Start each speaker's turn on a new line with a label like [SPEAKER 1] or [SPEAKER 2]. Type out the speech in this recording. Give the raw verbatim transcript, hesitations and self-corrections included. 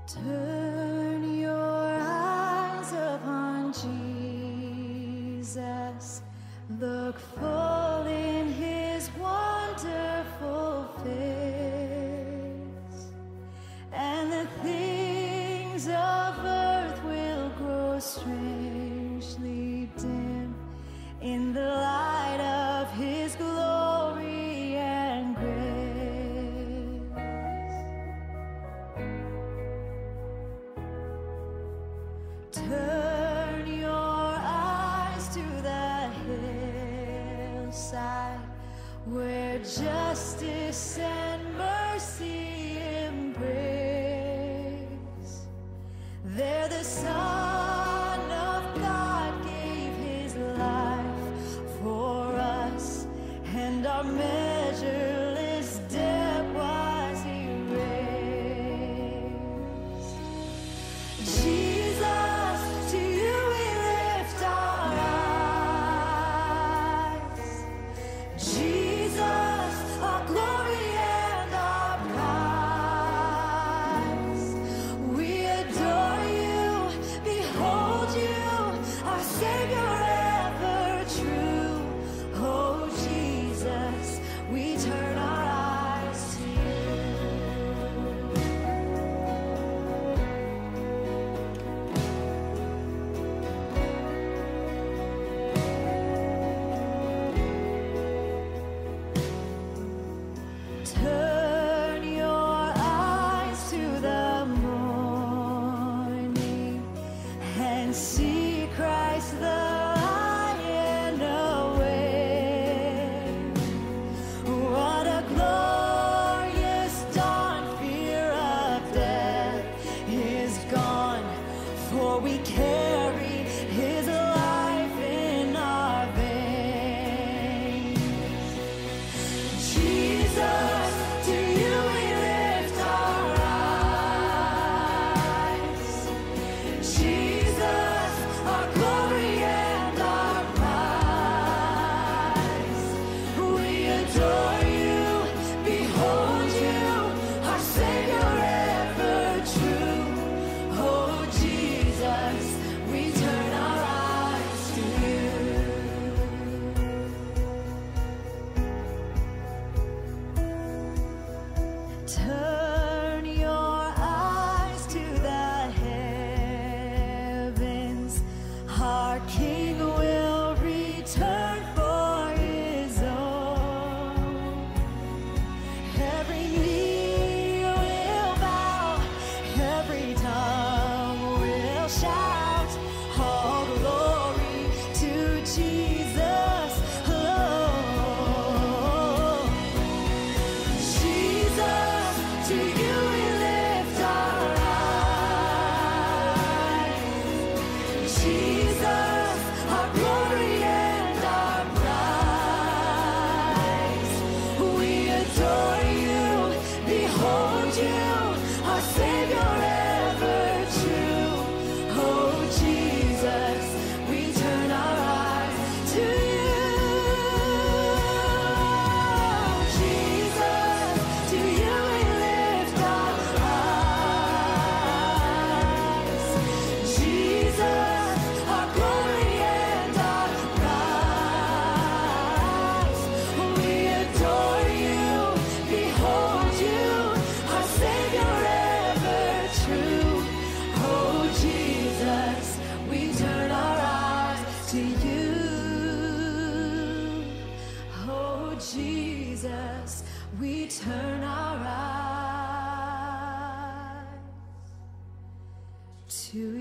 [SPEAKER 1] Turn your eyes upon Jesus. Look full in his wonderful face, and the things of earth will grow strangely dim in the light of his glory and grace. Turn your eyes to the hillside where justice and mercy embrace. There the Son of God gave his life for us, and our measureless debt was erased. Jesus, to you we lift our eyes. Jesus, our glory and our prize. We adore you, behold you, our Savior ever true. Oh Jesus, we turn our eyes to you. Turn your eyes to the morning and see Christ the Lion awake. What a glorious dawn! Fear of death is gone, for we carry his life in our veins. Jesus, to you we lift our eyes. Jesus, our glory and our prize. We adore you, behold you, our Savior ever true. Oh Jesus, we turn our eyes to you. Turn your eyes to the heavens. Our King will return for his own. Every knee will bow, every tongue will shout, all glory to Jesus alone. Jesus, to you we lift our eyes. Jesus, our glory and our prize. We adore you, behold you, our Savior ever true. Oh Jesus, we turn our eyes to you. Jesus, to you we lift our eyes. Jesus, our glory and our prize. We adore you, behold you, our Savior ever true. Oh Jesus, we turn our eyes to you. Oh Jesus, we turn our eyes to